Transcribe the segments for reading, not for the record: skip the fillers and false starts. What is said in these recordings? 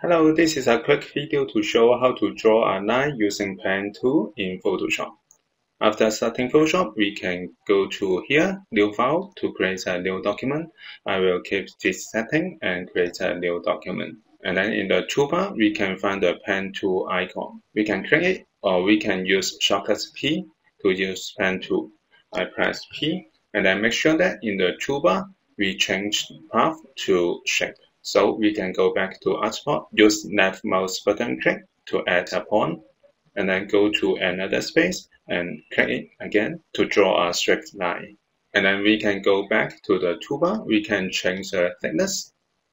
Hello, this is a quick video to show how to draw a line using pen tool in Photoshop. After starting Photoshop, we can go to here, New File, to create a new document. I will keep this setting and create a new document. And then in the toolbar, we can find the pen tool icon. We can click it, or we can use shortcut P to use pen tool. I press P, and then make sure that in the toolbar, we change path to shape. So we can go back to Artboard, use left mouse button click to add a point, and then go to another space and click it again to draw a straight line. And then we can go back to the toolbar, we can change the thickness,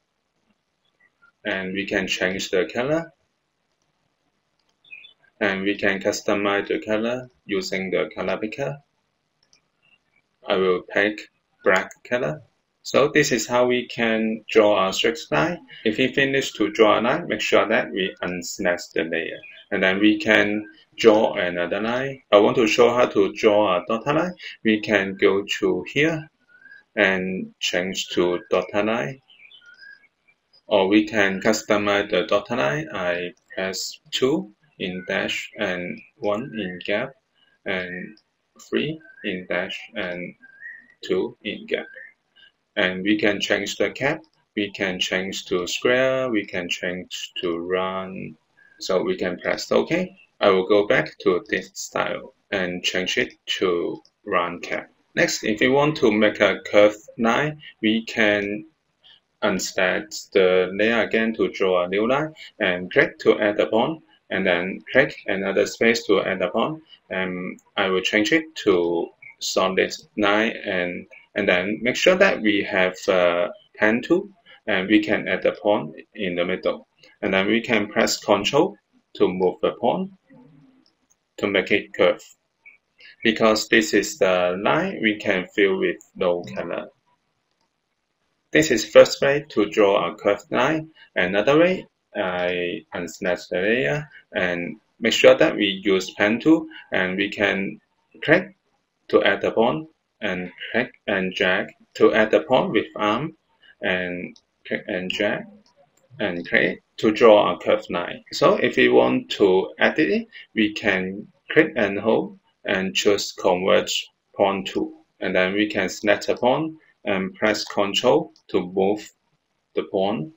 and we can change the color, and we can customize the color using the color picker. I will pick black color. So this is how we can draw a straight line. If we finish to draw a line, make sure that we unselect the layer. And then we can draw another line. I want to show how to draw a dotted line. We can go to here and change to dotted line. Or we can customize the dotted line. I press 2 in dash and 1 in gap and 3 in dash and 2 in gap. And we can change the cap, we can change to square, we can change to round. So we can press OK. I will go back to this style and change it to round cap. Next, if we want to make a curved line, we can unselect the layer again to draw a new line and click to add a point, and then click another space to add a point. And I will change it to solid line, and then make sure that we have a pen tool, and we can add a point in the middle. And then we can press Ctrl to move the point to make it curve. Because this is the line, we can fill with no color. This is first way to draw a curved line. Another way, I unselect the layer and make sure that we use pen tool, and we can click to add a point, and click and drag to add a point with arm, and click and drag and click to draw a curved line. So if we want to edit it, we can click and hold and choose Converge Point Tool. And then we can select a point and press Ctrl to move the point,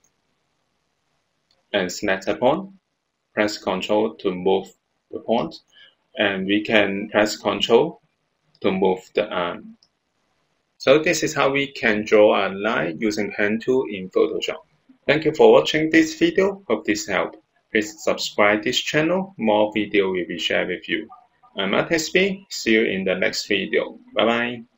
and select a point, press Ctrl to move the point, and we can press Ctrl to move the arm. So this is how we can draw a line using pen tool in Photoshop. Thank you for watching this video. Hope this helped. Please subscribe this channel. More video will be shared with you. I'm Artist B. See you in the next video. Bye bye.